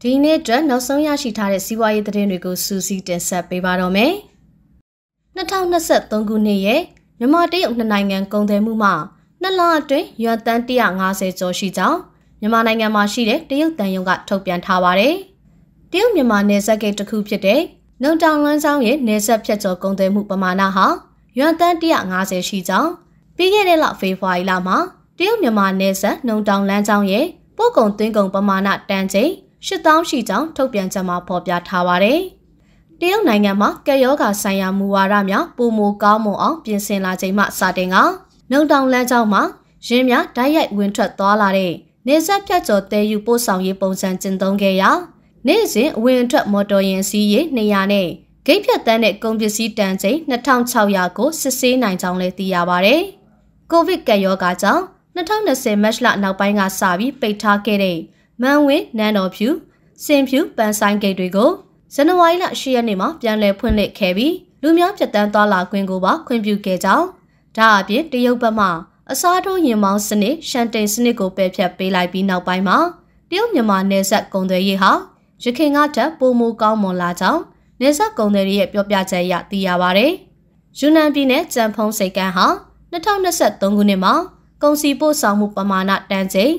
ဒီနေ့အတွက်နောက်ဆုံးရရှိထားတဲ့စီးပွားရေးသတင်းတွေကိုစူးစီးတင်ဆက်ပေးပါတော့မယ်။2023ခုနှစ်ရဲ့မြန်မာတရုတ်နှစ်နိုင်ငံကုန်သွယ်မှုမှာနှစ်လအတွင်းယွမ်တန်150ကျော်ရှိကြောင်းမြန်မာနိုင်ငံမှာရှိတဲ့တရုတ်တန်ယုံကထုတ်ပြန်ထားပါတယ်။တရုတ်မြန်မာနယ်စပ်ဂိတ်တစ်ခုဖြစ်တဲ့နုံတောင်လမ်းဆောင်ရဲ့နယ်စပ်ဖြတ်ကျော်ကုန်သွယ်မှုပမာဏဟာယွမ်တန်150ရှိကြောင်းပြီးခဲ့တဲ့လဖေဖော်ဝါရီလမှာတရုတ်မြန်မာနယ်စပ်နုံတောင်လမ်းဆောင်ရဲ့ပို့ကုန်သွင်းကုန်ပမာဏတန်ချိန်8000ရှိကြောင်းထုတ်ပြန်ချက်မှာဖော်ပြထားပါတယ်။တရုတ်နိုင်ငံမှာကပ်ရောဂါဆိုင်ရာမူဝါဒများပုံမကောင်းမွန်အောင်ပြင်ဆင်လာချိန်မှစတင်ကနုံတောင်လမ်းကြောင်းမှာရင်းများဓာတ်ရိုက်ဝင်ထွက်သွားလာတဲ့နေဆက်ဖြတ်ကျော်တဲယူပို့ဆောင်ရေးပုံစံကျင့်သုံးခဲ့ရာနေ့စဉ်အဝင်ထွက်မော်တော်ယာဉ်စီးရေ200နဲ့ဂိတ်ဖြတ်တန်းတဲ့ကုန်ပစ္စည်းတန်ချိန်2600ကိုစစ်ဆေးနိုင်ကြောင်းလည်းသိရပါတယ်။ကိုဗစ်ကပ်ရောဂါကြောင့်2020မတ်လနောက်ပိုင်းကစပြီးပိတ်ထားခဲ့တဲ့မန်ဝင်းနန်းတော်ဖြူစင်ဖြူပန်းဆိုင်ဂိတ်တွေကိုဇန်နဝါရီလ10ရက်နေ့မှာပြန်လည်ဖွင့်လှစ်ခဲ့ပြီးလူများဖြတ်တန်းသွားလာခွင့်ကိုပါခွင့်ပြုခဲ့ကြောင်းဒါအပြင်တရုတ်ဘက်မှအစားထိုးရင်မောင်းစနစ်ရှန်တိန်စနစ်ကိုပယ်ဖျက်ပေးလိုက်ပြီးနောက်ပိုင်းမှာတရုတ်မြန်မာနယ်စပ်ကုန်သွယ်ရေးဟာရခိုင်ကထပ်ပိုမိုကောင်းမွန်လာကြောင်းနယ်စပ်ကုန်သွယ်ရေးရဲ့ပြောပြချက်အရသိရပါတယ်။ယူနန်ပြည်နယ်ကျန်ဖုံးစိတ်ကမ်းဟာ2023ခုနှစ်မှာကုန်စည်ပို့ဆောင်မှုပမာဏတန်ချိန်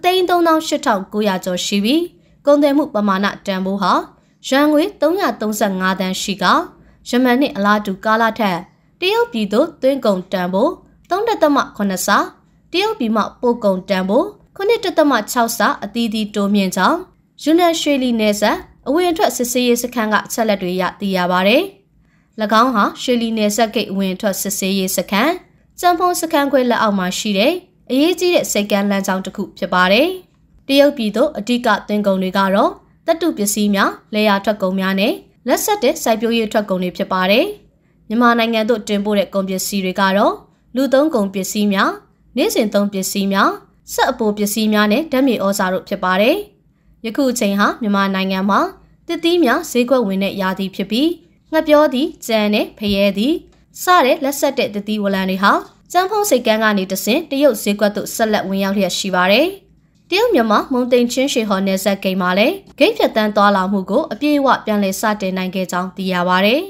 338,900ကျော်ရှိပြီးကုန်သွယ်မှုပမာဏတန်ဖိုးဟာယွမ်ငွေ335တန်းရှိကယမန်နှစ်အလားတူကာလထက်တရုတ်ပြည်သို့သွင်းကုန်တန်ဖိုး3.8ဆတရုတ်ပြည်မှပို့ကုန်တန်ဖိုး9.6ဆအသီးသီးတိုးမြင့်ကြောင်းယူနန်ရွှေလီနယ်စပ်အဝင်အထွက်စစ်ဆေးရေးစခန်းကအချက်လက်တွေရသိရပါတယ်။၎င်းဟာရွှေလီနယ်စပ်ဂိတ်အဝင်အထွက်စစ်ဆေးရေးစခန်းကျန်းဖုံးစခန်းခွဲလက်အောက်မှာရှိတဲ့အရေးကြီးတဲ့စိတ်ကမ်းလမ်းကြောင်းတစ်ခုဖြစ်ပါတယ်။တရုတ်ပြည်သို့အဓိကသွင်းကုန်တွေကတော့သတ္တုပစ္စည်းများ၊လယ်ယာထွက်ကုန်များနဲ့လက်ဆက်တဲ့စိုက်ပျိုးရေးထွက်ကုန်တွေဖြစ်ပါတယ်။မြန်မာနိုင်ငံသို့တင်ပို့တဲ့ကုန်ပစ္စည်းတွေကတော့လူသုံးကုန်ပစ္စည်းများ၊နေ့စဉ်သုံးပစ္စည်းများ၊စက်အပိုပစ္စည်းများနဲ့ဓာတ်မြေဩဇာတို့ဖြစ်ပါတယ်။ယခုအချိန်ဟာမြန်မာနိုင်ငံမှာသစ်သီးများဈေးကွက်ဝင်တဲ့ရာသီဖြစ်ပြီးငှက်ပြောသည့်ကြံနဲ့ဖရဲသည့်စတဲ့လက်ဆက်တဲ့သစ်သီးဝလံတွေဟာကျန်းဖုံးစိတ်ကမ်းကနေတဆင့်တရုတ်ဈေးကွက်သို့ဆက်လက်ဝင်ရောက်လျက်ရှိပါတယ်။တရုတ်မြန်မာမုံတိန်ချင်းရွှေဟော်နယ်စပ်ဂိတ်မှာလည်းဂိတ်ဖြတ်တန်းသွားလာမှုကိုအပြည့်အဝပြန်လည်စတင်နိုင်ခဲ့ကြောင်းသိရပါတယ်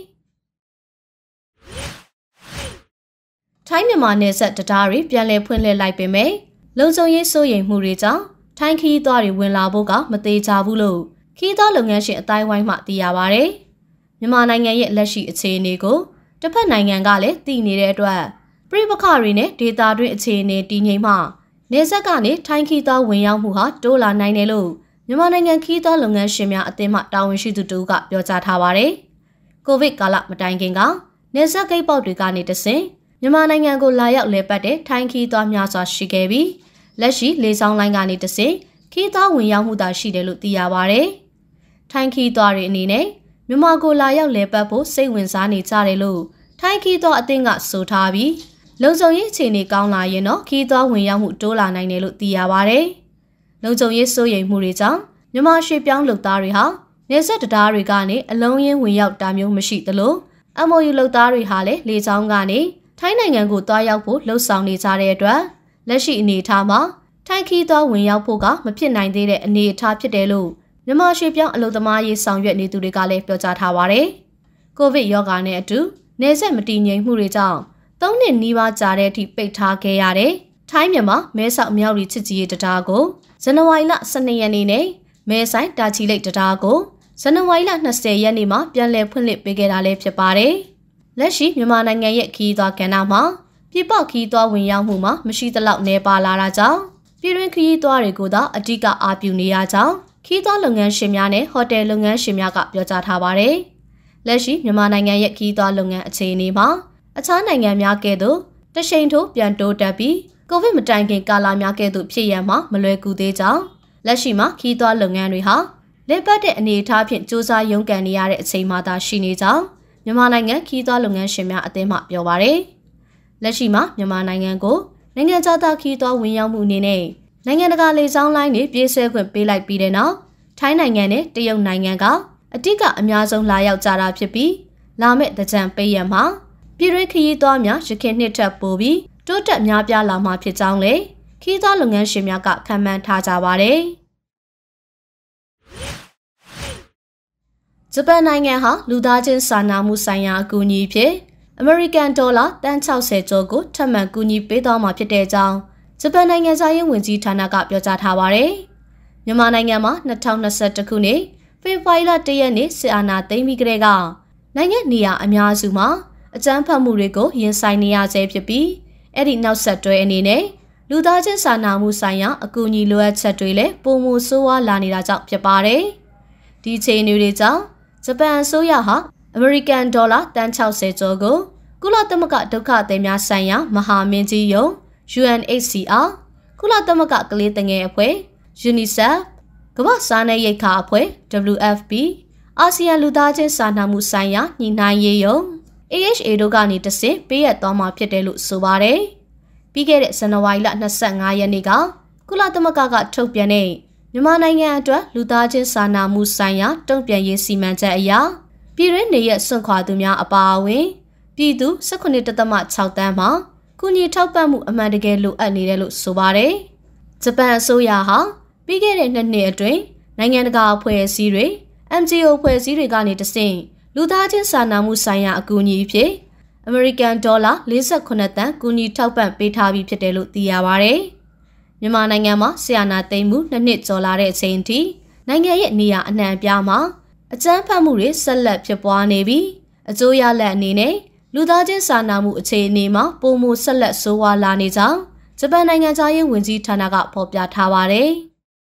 ။ထိုင်းမြန်မာနယ်စပ်တရားတွေပြန်လည်ဖွင့်လှစ်လိုက်ပေမဲ့လုံခြုံရေးစိုးရိမ်မှုတွေကြောင့်ထိုင်းခီးသွားတွေဝင်လာဖို့ကမသေးချဘူးလို့ခီးသွားလုပ်ငန်းရှင်အတိုင်းဝိုင်းမှသိရပါတယ်။မြန်မာနိုင်ငံရဲ့လက်ရှိအခြေအနေကိုတစ်ဖက်နိုင်ငံကလည်းသိနေတဲ့အတွက်ပြည်ပခါတွေနဲ့ဒေတာတွင်းအခြေအနေတည်ငြိမ်မှနေဆက်ကနေထိုင်းခီးသွားဝင်ရောက်မှုဟာတိုးလာနိုင်တယ်လို့မြန်မာနိုင်ငံခီးသွားလုပ်ငန်းရှင်များအသင်းမှတာဝန်ရှိသူတို့ကပြောကြားထားပါတယ်။ကိုဗစ်ကာလမတိုင်ခင်ကနေဆက်ဂိတ်ပေါက်တွေကနေတဆင့်မြန်မာနိုင်ငံကိုလာရောက်လည်ပတ်တဲ့ထိုင်းခီးသွားများစွာရှိခဲ့ပြီးလက်ရှိလေဆောင်လိုင်းကနေတဆင့်ခီးသွားဝင်ရောက်မှုသာရှိတယ်လို့သိရပါတယ်။ထိုင်းခီးသွားတွေအနေနဲ့မြန်မာကိုလာရောက်လည်ပတ်ဖို့စိတ်ဝင်စားနေကြတယ်လို့ထိုင်းခီးသွားအသင်းကဆိုထားပြီးလုံခြုံရေးအခြေအနေကောင်းလာရင်တော့ခီးသွားဝင်ရောက်မှုတိုးလာနိုင်တယ်လို့သိရပါတယ်။လုံခြုံရေးစိုးရိမ်မှုတွေကြောင့်မြန်မာရွှေပြောင်းလုပ်သားတွေဟာနေဆက်တရားတွေကနေအလုံးရင်းဝင်ရောက်တာမျိုးမရှိသလို MOU လုပ်သားတွေဟာလည်းလေကြောင်းကနေထိုင်းနိုင်ငံကိုတွားရောက်ဖို့လှုံ့ဆော်နေကြတဲ့အတွက်လက်ရှိအနေအထားမှာထိုင်းခီးသွားဝင်ရောက်ဖို့ကမဖြစ်နိုင်သေးတဲ့အနေအထားဖြစ်တယ်လို့မြန်မာရွှေပြောင်းအလုပ်သမားရေးဆောင်ရွက်နေသူတွေကလည်းပြောကြားထားပါတယ်။ကိုဗစ်ရောဂါနဲ့အတူနေဆက်မတည်ငြိမ်မှုတွေကြောင့်3နှစ်နီးပါးကြာတဲ့အထိပိတ်ထားခဲ့ရတဲ့ထိုင်းမြန်မာမဲဆောက်မြောက်ရီချစ်ကြည်ရေးတရားကိုဇန်နဝါရီလ12ရက်နေ့နဲ့မဲဆိုင်တာချီလိတ်တရားကိုဇန်နဝါရီလ20ရက်နေ့မှာပြန်လည်ဖွင့်လှစ်ပေးခဲ့တာလည်းဖြစ်ပါတယ်။လက်ရှိမြန်မာနိုင်ငံရဲ့ခီးသွားကဏ္ဍမှာပြည်ပခီးသွားဝင်ရောက်မှုမှာမရှိသလောက်နေပါလာတာကြောင့်ပြည်တွင်းခီးသွားတွေကိုသာအဓိကအားပြုနေရကြောင်းခီးသွားလုပ်ငန်းရှင်များနဲ့ဟိုတယ်လုပ်ငန်းရှင်များကပြောကြားထားပါတယ်။လက်ရှိမြန်မာနိုင်ငံရဲ့ခီးသွားလုပ်ငန်းအခြေအနေမှာအခြားနိုင်ငံများကဲ့သို့တရှိန်ထိုးပြန်တိုးတက်ပြီးကိုဗစ်မတိုင်ခင်ကာလများကဲ့သို့ဖြစ်ရမှာမလွယ်ကူသေးကြောင်းလက်ရှိမှာခီးသွားလုပ်ငန်းတွေဟာလက်ပတ်တဲ့အနေအထားဖြင့်စ조사ရုန်းကန်နေရတဲ့အချိန်မှသာရှိနေကြောင်းမြန်မာနိုင်ငံခီးသွားလုပ်ငန်းရှင်များအသင်းမှပြောပါရယ်လက်ရှိမှာမြန်မာနိုင်ငံကိုနိုင်ငံခြားသားခီးသွားဝင်ရောက်မှုအနေနဲ့နိုင်ငံတကာလေကြောင်းလိုင်းတွေပြေးဆွဲခွင့်ပေးလိုက်ပြီးတဲ့နောက်ထိုင်းနိုင်ငံနဲ့တရုတ်နိုင်ငံကအတိကအများဆုံးလာရောက်ကြတာဖြစ်ပြီးလာမယ့်သကြံပေးရမှာပြည်တွင်းခရီးသွားများရခိုင်နှစ်ထပ်ပို့ပြီးတိုးတက်များပြားလာမှာဖြစ်ကြောင်းလည်းခရီးသွားလုပ်ငန်းရှင်များကခန့်မှန်းထားကြပါတယ်။ဂျပန်နိုင်ငံဟာလူသားချင်းစာနာမှုဆိုင်ရာအကူအညီဖြင့်အမေရိကန်ဒေါ်လာတန်60ကျော်ကိုထပ်မံကူညီပေးသွားမှာဖြစ်တဲ့အကြောင်းဂျပန်နိုင်ငံသားရေးဝန်ကြီးဌာနကပြောကြားထားပါတယ်။မြန်မာနိုင်ငံမှာ2021ခုနှစ်ဖေဖော်ဝါရီလ1ရက်နေ့စစ်အာဏာသိမ်းပြီးကတည်းကနိုင်ငံနေရာအများစုမှာအကြမ်းဖက်မှုတွေကိုရင်ဆိုင်နေရဆဲဖြစ်ပြီးအဲ့ဒီနောက်ဆက်တွဲအနေနဲ့လူသားချင်းစာနာမှုဆိုင်ရာအကူအညီလိုအပ်ချက်တွေလည်းပိုမိုဆိုးဝါးလာနေတာကြောင့်ဖြစ်ပါတယ်။ဒီအခြေအနေတွေကြောင့်ဂျပန်အစိုးရဟာအမေရိကန်ဒေါ်လာတန်60ကျော်ကိုကုလသမဂ္ဂဒုက္ခသည်များဆိုင်ရာမဟာမင်းကြီးရုံး UNHCR ကုလသမဂ္ဂကလေးငယ်အဖွဲ့ UNICEF ကမ္ဘာ့စားနပ်ရိက္ခာအဖွဲ့ WFP အာဆီယံလူသားချင်းစာနာမှုဆိုင်ရာညှိနှိုင်းရေးရုံး AHA တို့ကနေတဆင့်ပေးအပ်သွားမှာဖြစ်တယ်လို့ဆိုပါတယ်။ပြီးခဲ့တဲ့ဇန်နဝါရီလ25ရက်နေ့ကကုလသမဂ္ဂကထုတ်ပြန်တဲ့မြန်မာနိုင်ငံအတွက်လူသားချင်းစာနာမှုဆိုင်ရာတုံ့ပြန်ရေးစီမံချက်အရပြည်တွင်းနေရစွန့်ခွာသူများအပါအဝင်ပြည်သူ 19.6 တန်းမှာကုညီထောက်ပံ့မှုအမှန်တကယ်လိုအပ်နေတယ်လို့ဆိုပါတယ်။ဂျပန်အစိုးရဟာပြီးခဲ့တဲ့2နှစ်အတွင်းနိုင်ငံတကာအဖွဲ့အစည်းတွေ NGO အဖွဲ့အစည်းတွေကနေတဆင့်လူသားချင်းစာနာမှုဆိုင်ရာအကူအညီဖြင့်အမေရိကန်ဒေါ်လာ48တန်းကူညီထောက်ပံ့ပေးထားပြီးဖြစ်တယ်လို့သိရပါတယ်။မြန်မာနိုင်ငံမှာဆီယနာသိမ်းမှု2နှစ်ကျော်လာတဲ့အချိန်ထိနိုင်ငံရဲ့နေရာအနှံ့အပြားမှာအကြမ်းဖက်မှုတွေဆက်လက်ဖြစ်ပွားနေပြီးအကျိုးရလဒ်အနေနဲ့လူသားချင်းစာနာမှုအခြေအနေမှာပိုမိုဆက်လက်ဆိုးဝါးလာနေကြောင်းဂျပန်နိုင်ငံသားရေးဝန်ကြီးဌာနကဖော်ပြထားပါတယ်။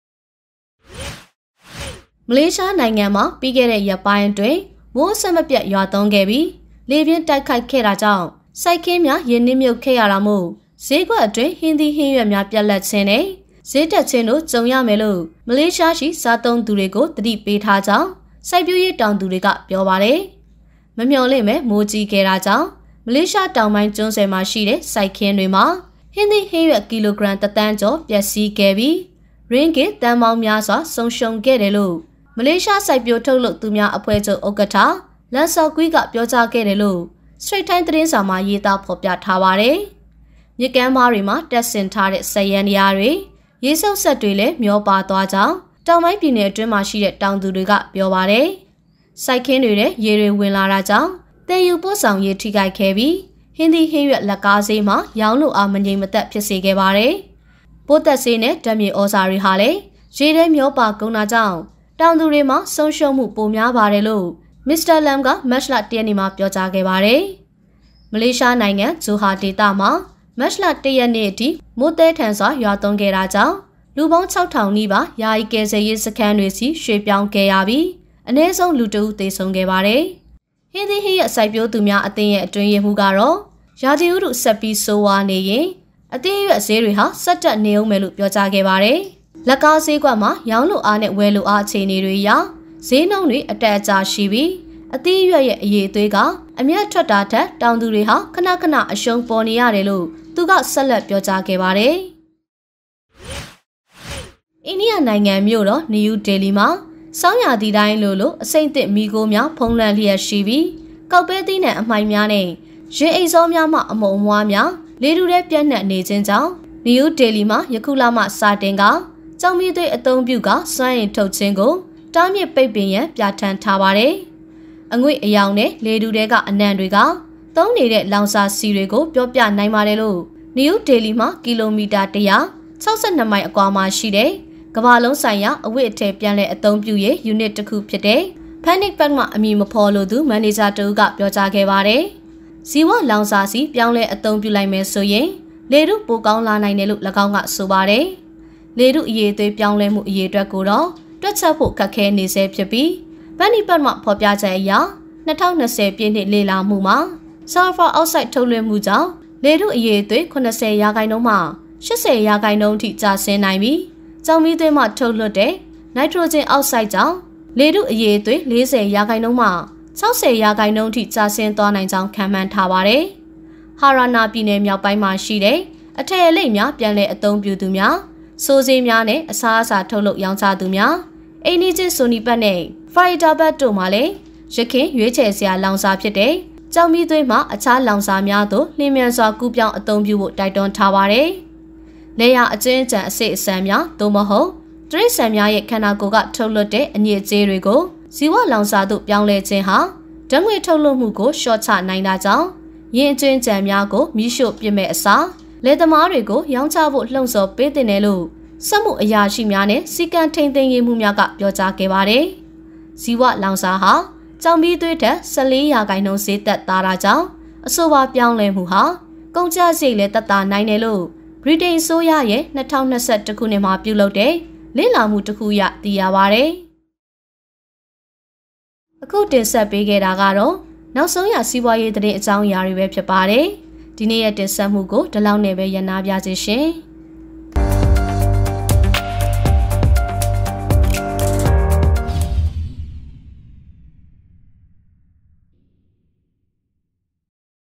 မလေးရှားနိုင်ငံမှာပြီးခဲ့တဲ့ရက်ပိုင်းအတွင်းမိုးဆက်မပြတ်ရွာသွန်းခဲ့ပြီးလေပြင်းတိုက်ခိုက်ခဲ့တာကြောင့်စိုက်ခင်းများရင်းနှီးမြုပ်ခဲ့ရတာမို့ဈေးကွက်အတွင်းဟင်းသီးဟင်းရွက်များပြတ်လက်ခြင်းနဲ့ဈေးတက်ခြင်းတို့ကြုံရမယ်လို့မလေးရှားရှိစားသုံးသူတွေကိုသတိပေးထားကြောင်းစိုက်ပျိုးရေးတောင်သူတွေကပြောပါတယ်။မမျှော်လင့်မဲ့မိုးကြီးခဲ့တာကြောင့်မလေးရှားတောင်ပိုင်းကျွန်းဆွယ်မှာရှိတဲ့စိုက်ခင်းတွေမှာဟင်းသီးဟင်းရွက်ကီလိုဂရမ်1 တန်းကျော်ပျက်စီးခဲ့ပြီးရင်းဂစ်တန်ပေါင်းများစွာဆုံးရှုံးခဲ့တယ်လို့မလေးရှားစိုက်ပျိုးထုတ်လုပ်သူများအဖွဲ့ချုပ်ဥက္ကဋ္ဌလန်ဆော်ကွီးကပြောကြားခဲ့တယ်လို့ Straight Time သတင်းစာမှာရေးသားဖော်ပြထားပါတယ်။မြစ်ကမ်းပါးတွေမှာတက်ဆင်ထားတဲ့စက်ရန်နေရာတွေရေဆုပ်ဆက်တွေလည်းမျောပါသွားကြောင်းတောင်ပိုင်းပြည်နယ်အတွင်းမှာရှိတဲ့တောင်သူတွေကပြောပါတယ်။စိုက်ခင်းတွေနဲ့ရေတွေဝင်လာတာကြောင့်တည်ယူပို့ဆောင်ရေးထိခိုက်ခဲ့ပြီးဟင်းသီးဟင်းရွက်လက်ကားဈေးမှာရောင်းလို့အားမငြိမ်မသက်ဖြစ်စေခဲ့ပါတယ်။ပိုးသက်ဆေးနဲ့ဓာတ်မြေဩဇာတွေဟာလည်းရေထဲမျောပါကုန်တာကြောင့်တောင်သူတွေမှာဆုံးရှုံးမှုပိုများပါတယ်လို့မစ္စတာလမ်ကမတ်လ1ရက်နေ့မှာပြောကြားခဲ့ပါတယ်။မလေးရှားနိုင်ငံဂျိုဟာဒေသမှာမတ်လ1ရက်နေ့အထိမိုးတဲထန်စွာရွာသွန်းခဲ့တာကြောင့်လူပေါင်း6000နီးပါးယာယီကယ်ဆယ်ရေးစခန်းတွေစီရွှေ့ပြောင်းခဲ့ရပြီးအနည်းဆုံးလူတဦးသေဆုံးခဲ့ပါတယ်။ဟင်းသီးဟင်းရွက်စိုက်ပျိုးသူများအသင်းရဲ့အတွင်းရေးမှူးကတော့ရာသီဥတုဆက်ပြီးဆိုးဝါးနေရင်အသင်းရွက်ဈေးတွေဟာဆက်တက်နေအောင်မယ်လို့ပြောကြားခဲ့ပါတယ်။လက်ကားဈေးကွက်မှာရောင်းလို့အားနဲ့ဝယ်လို့အားအခြေအနေတွေအရဈေးနှုန်းတွေအတက်အကျရှိပြီးအသီးရွက်ရဲ့အရေးအသွေးကအမျက်ထွက်တာထက်တောင်သူတွေဟာခဏခဏအရှုံးပေါ်နေရတယ်လို့သူကဆက်လက်ပြောကြားခဲ့ပါတယ်။အိန္ဒိယနိုင်ငံမြို့တော်နယူးဒေလီမှာစောင်းရာသီတိုင်းလိုအစိမ့်သစ်မီကိုများဖုံးလွှမ်းလျက်ရှိပြီးကောက်ပဲသီးနှံအမိုင်များနဲ့ရေအိမ်စောများမှအမုံအမွားများလေတူတဲ့ပြန့်နှံ့နေခြင်းကြောင့်နယူးဒေလီမှာယခုလမှစတင်ကကြောင်မီသွေးအုံပြုကစွမ်းအင်ထုတ်ခြင်းကိုတားမြစ်ပိတ်ပင်ရန်ပြဋ္ဌာန်းထားပါတယ်။အငွေ့အယောင်နဲ့လေတူတွေကအနံ့တွေကသုံးနေတဲ့လောင်စာဆီတွေကိုပြောပြနိုင်ပါတယ်လို့နယူးဒေလီမှာကီလိုမီတာ162မိုင်အကွာမှာရှိတဲ့ကမ္ဘာလုံးဆိုင်ရာအဝတ်အထည်ပြန်လည်အသုံးပြုရေးယူနစ်တစ်ခုဖြစ်တဲ့ Panic Pack မှာအမည်မဖော်လို့သူမန်နေဂျာတူကပြောကြားခဲ့ပါတယ်။ဇီဝလောင်စာဆီပြောင်းလဲအသုံးပြုလိုက်မယ်ဆိုရင်လေထုပိုကောင်းလာနိုင်တယ်လို့၎င်းကဆိုပါတယ်။လေထုအရေးသွေးပြောင်းလဲမှုအရေးအတွက်ကိုတော့တွက်ချက်ဖို့ခက်ခဲနေစေဖြစ်ပြီး Panic Pack မှာဖော်ပြချက်အရ2020ပြည့်နှစ်လေလာမှုမှာ Sulfur Oxide ထုတ်လွှင့်မှုကြောင့်လေထုအရေးသွေး80%မှ80%ထိကျဆင်းနိုင်ပြီးကြောင်မီးသွေးမှထုတ်လွှတ်တဲ့ Nitrogen Oxide ကြောင့်လေထုအရေးသွေး40%မှ60%ထိကျဆင်းသွားနိုင်ကြောင်းခန့်မှန်းထားပါတယ်။ဟာရနာပြည်နယ်မြောက်ပိုင်းမှာရှိတဲ့အထည်အလိပ်များပြန်လည်အသုံးပြုသူများစိုးစေးများနဲ့အစားအစာထုတ်လုပ်ရောင်းချသူများအိန္ဒိချင်းဆိုနီပတ်နဲ့ဖိုင်တာဘတ်တို့မှလည်းရခင်ရွေးချယ်စရာလောင်စာဖြစ်တဲ့ကြောင်မီးသွေးမှအခြားလောင်စာများသို့လျင်မြန်စွာကူးပြောင်းအသုံးပြုဖို့တိုက်တွန်းထားပါတယ်။လေယာအကျဉ်းချံအစိတ်အစံများသို့မဟုတ်တရိတ်ဆန်များရဲ့ခန္ဓာကိုယ်ကထုတ်လွှတ်တဲ့အညစ်အကြေးတွေကိုဇီဝလောင်စာတို့ပြောင်းလဲခြင်းဟာဓာတ်ငွေထုတ်လွှတ်မှုကိုရှော့ချနိုင်တာကြောင့်ရင်းကျွင်းကြံများကိုမိရှို့ပစ်မဲ့အစားလယ်သမားတွေကိုရောင်းချဖို့လှုံ့ဆော်ပေးတင်တယ်လို့စက်မှုအရာရှိများနဲ့စီကံထိန်သိမ်းရေးမှုများကပြောကြားခဲ့ပါတယ်။ဇီဝလောင်စာဟာကြောင်မီးသွေးထက်14%ဈေးသက်သာတာကြောင့်အဆိုပါပြောင်းလဲမှုဟာကုန်ကျစရိတ်လည်းသက်သာနိုင်တယ်လို့ဗြိတိန်အစိုးရရဲ့2021ခုနှစ်မှာပြုလုပ်တဲ့လေ့လာမှုတစ်ခုအရသိရပါတယ်။အခုတင်ဆက်ပေးခဲ့တာကတော့နောက်ဆုံးရစီးပွားရေးသတင်းအကြောင်းအရာတွေပဲဖြစ်ပါတယ်။ဒီနေ့ရဲ့တင်ဆက်မှုကိုဒီလောက်နဲ့ပဲရနာပြစေရှင်။